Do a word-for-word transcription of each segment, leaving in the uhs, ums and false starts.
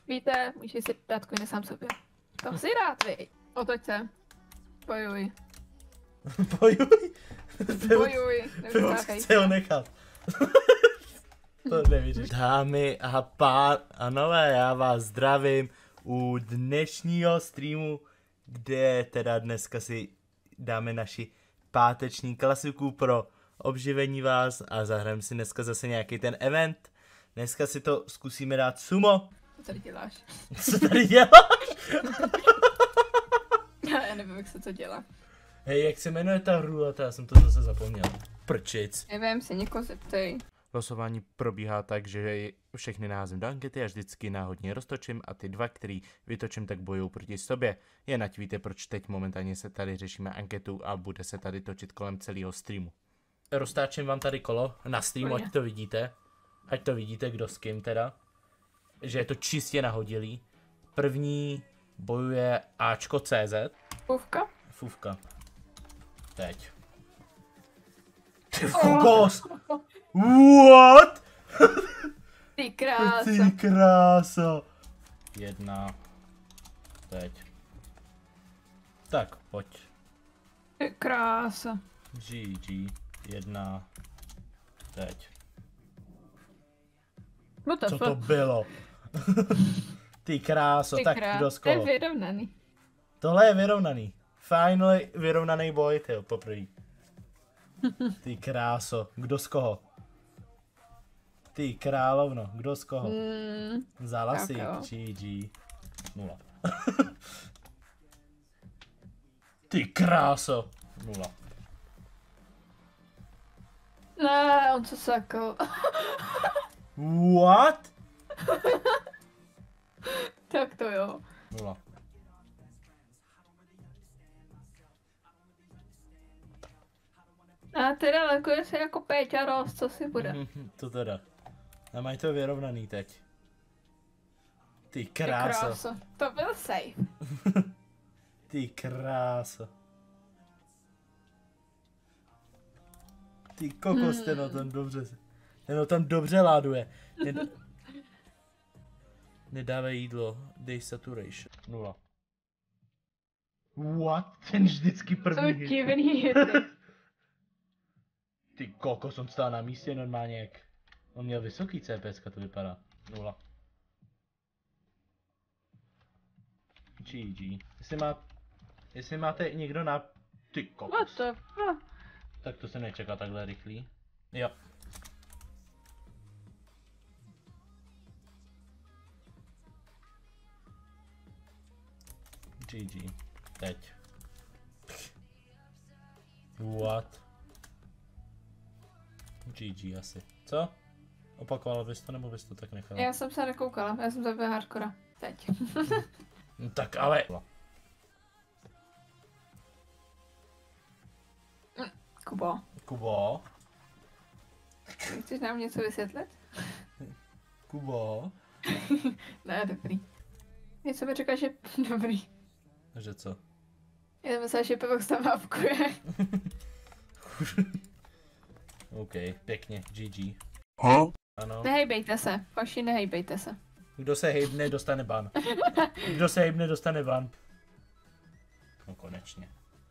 Víte, můžeš si dát koně sám sobě. To si rád, vy. Otoč se. Bojuj. Bojuj? Bojuj. Chce ho nechat. To nevěříš. Dámy a pánové, já vás zdravím u dnešního streamu, kde teda dneska si dáme naši páteční klasiku pro obživení vás a zahrajeme si dneska zase nějaký ten event. Dneska si to zkusíme dát sumo. Co tady děláš? Co tady děláš? Já nevím, jak se to dělá. Hej, jak se jmenuje ta ruleta? Já jsem to zase zapomněl. Prčic. Nevím, se někoho zeptej. Losování probíhá tak, že všechny naházím do ankety a vždycky náhodně roztočím a ty dva, který vytočím, tak bojují proti sobě. Jen ať víte, proč teď momentálně se tady řešíme anketu a bude se tady točit kolem celého streamu. Roztáčím vám tady kolo na streamu, ať to vidíte. Ať to vidíte, kdo s kým teda. Že je to čistě nahodilý. První bojuje Ačko tečka cé zet. Fufka? Fufka. Teď. Ty kokos! What? Ty krása. Ty krása. Jedna. Teď. Tak, pojď. Ty krása. G G. Jedna. Teď. Co to bylo? Ty kráso, Ty tak krás. kdo z To je koho? vyrovnaný. Tohle je vyrovnaný. Finally vyrovnaný boj, tyjo, poprvé. Ty kráso, kdo z koho? Ty královno, kdo z koho? Mm, Vzala si kakao. G G. Nula. Ty kráso. Nula. ne, on co sakal. What? Tak to jo. Nula. A teda lekuje se jako Péťa Ross, co si bude? To teda. A mají to vyrovnaný teď. Ty Ty kráso. krása. To byl safe. Ty kráso. Ty kokos, Hmm. ten o tom dobře, ten o tom dobře láduje. Ned... Nedávej jídlo, dej saturation. Nula. What? Ten vždycky To první hit. divný hity. Ty kokos, on stál na místě normálně jak... On měl vysoký C P S, to vypadá. Nula. G G. Jestli má... Jestli máte někdo na... Ty kokos. What the fuck? Tak to se nečeká takhle rychlý. Jo. G G. Teď. What? G G asi. Co? Opakovala bys to, nebo bys to tak nechala? Já jsem se nekoukala, já jsem zabil hardcora. Teď. No tak ale... Kubo, Kubo? chceš nám něco vysvětlit? Kubo? Ne, dobrý. Něco mi říká, že dobrý. Že co? Já myslím, že pivok se mávkuje. OK, pěkně, G G. Huh? Ano. Nehejbejte se, hoši, nehejbejte se. Kdo se hejbne, dostane ban. Kdo se hejbne, dostane ban. No konečně.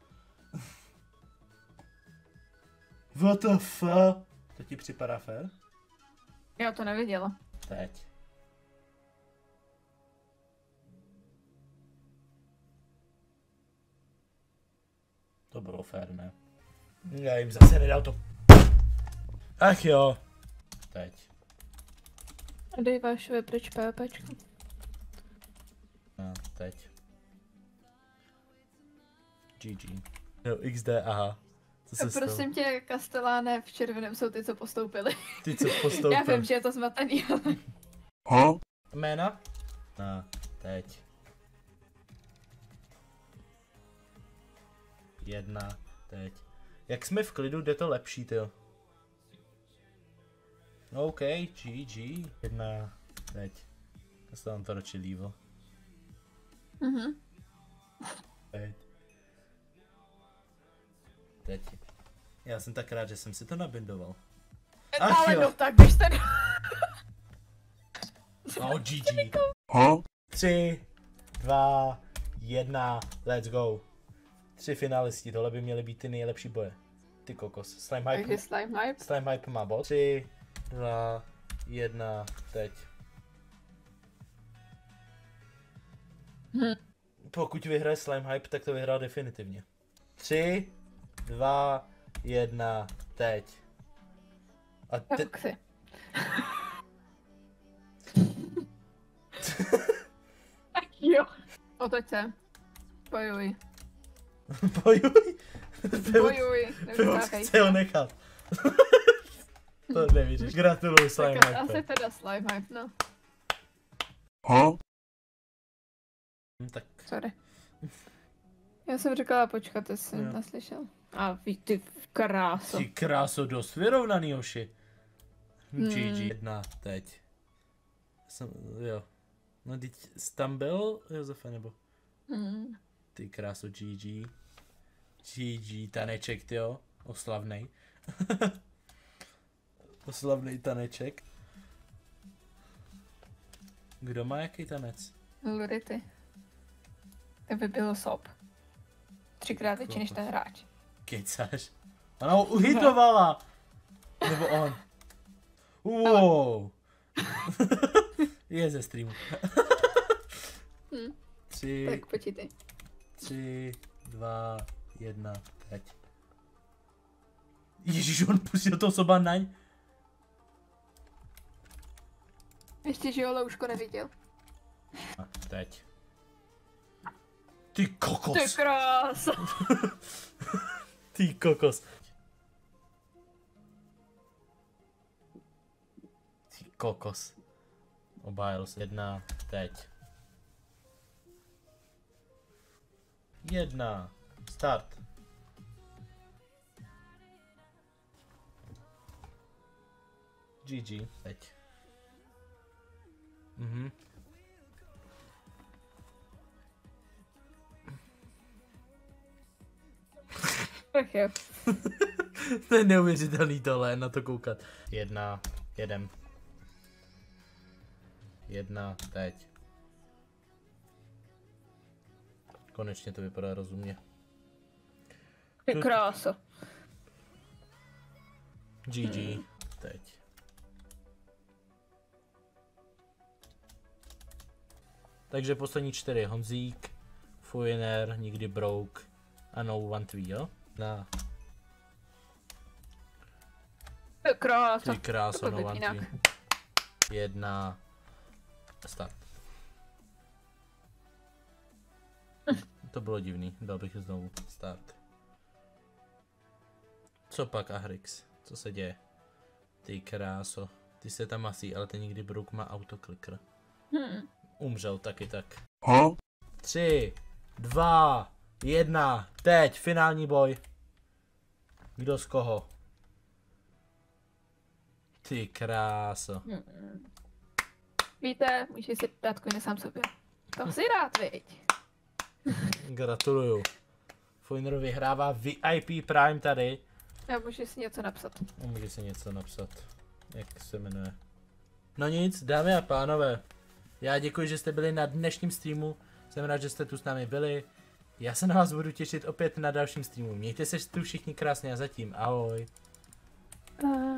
What the fuck? To ti připadá fér? Já to neviděla. Teď. To bylo fér, ne? Já jim zase nedal to. Ach jo. Teď. A dej Vášovi pryč PvPčku. No, teď. G G. Jo, X D, aha. Co se stalo? Prosím tě, Kasteláne, v červeném jsou ty, co postoupili. Ty, co postoupil. Já vím, že je to zmatený, ale... Huh? Jména? No, teď. Jedna, teď. Jak jsme v klidu, jde to lepší, tyjo. OK, G G. Jedna, teď. Já se tam to radši lívo. Mhm. Teď. Teď. Já jsem tak rád, že jsem si to nabindoval. Ach Ale jo. no tak, běž ten... No, G G. Huh? Tři, dva, jedna, let's go. Tři finalisti, tohle by měly být ty nejlepší boje. Ty kokos. Slime Hype, Takže Slime Hype. Slime Hype má bod. Tři, dva, jedna, teď. Hm. Pokud vyhraje Slime Hype, tak to vyhrál definitivně. Tři, dva, jedna, teď. A te... Tak si. Tak jo. Otoč se. Bojuj. Bojuj. Bojuj. Pivox chce ho nechat. To nevíš. Gratuluju Slime Tak asi Hype. teda Slime Hype, no. Huh? Tak. Sorry. Já jsem říkala počkat, to jsem Jo. neslyšel. A ví, ty kráso. Ty kráso, dost vyrovnaný, hoši. Hmm. G G. Jedna, teď. Jsem, jo. No teď jsi tam byl, Josefe, nebo? Hmm. Ty kráso, G G. G G, taneček, tyjo. Oslavnej. Oslavnej taneček. Kdo má jaký tanec? Lurity. To by bylo sop. Třikrát větší než ten hráč. Kecáš. Ona ho uhitovala. Nebo on. Wow. Je ze streamu. Hm. Tři, Tak počítej. tři, dva, jedna, teď. Ježíš, on pustil to soba naň. Ještě, že jo, Louško neviděl. A teď. Ty kokos. Ty krása. Ty kokos. Ty kokos. Obhájil se. Jedna, teď. Jedna. Start. G G. Teď. Mhm. Tak jo. To je neuvěřitelný tohle, na to koukat. Jedna, jedem. Jedna, teď. Konečně to vypadá rozumně. Ty krása. G G, teď. Takže poslední čtyři. Honzík, Fujiner, nikdy Brouk a No One Twee, jo? Na. Ty krása. Ty kráso, To No byl One jinak. Twee. Jedna. Start. To bylo divný, dal bych znovu start. Co pak Ahrix? Co se děje? Ty kráso. Ty se tam masí, ale ten nikdy Brouk má autoklikr. Hm. Umřel taky tak. Huh? Tři, dva, jedna, teď, finální boj. Kdo z koho? Ty kráso. Hm. Víte, můžeš si dát koně sám sobě. To si rád, viď? Gratuluju. Fujner vyhrává V I P Prime tady. A můžeš si něco napsat. A může si něco napsat. Jak se jmenuje? No nic, dámy a pánové. Já děkuji, že jste byli na dnešním streamu. Jsem rád, že jste tu s námi byli. Já se na vás budu těšit opět na dalším streamu. Mějte se tu všichni krásně a zatím ahoj. Uh...